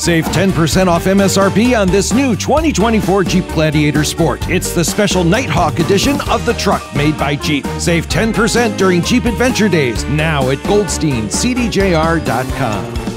Save 10% off MSRP on this new 2024 Jeep Gladiator Sport. It's the special Nighthawk edition of the truck made by Jeep. Save 10% during Jeep Adventure Days, now at GoldsteinCDJR.com.